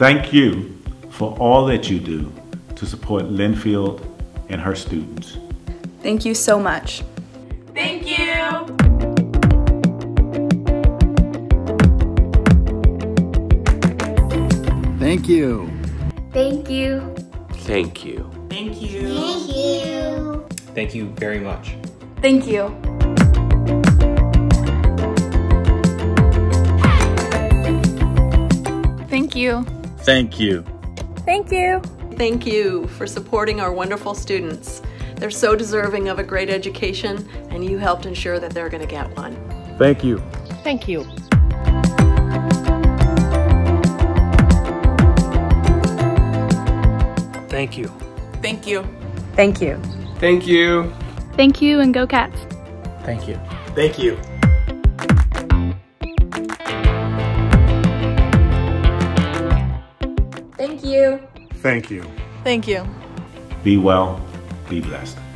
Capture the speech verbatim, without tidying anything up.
Thank you for all that you do to support Linfield and her students. Thank you so much. Thank you. Thank you. Thank you. Thank you. Thank you. Thank you. Thank you very much. Thank you. Thank you. Thank you. Thank you. Thank you for supporting our wonderful students. They're so deserving of a great education, and you helped ensure that they're going to get one. Thank you. Thank you. Thank you. Thank you. Thank you. Thank you. Thank you and go Cats. Thank you. Thank you. Thank you. Thank you. Thank you. Be well, be blessed.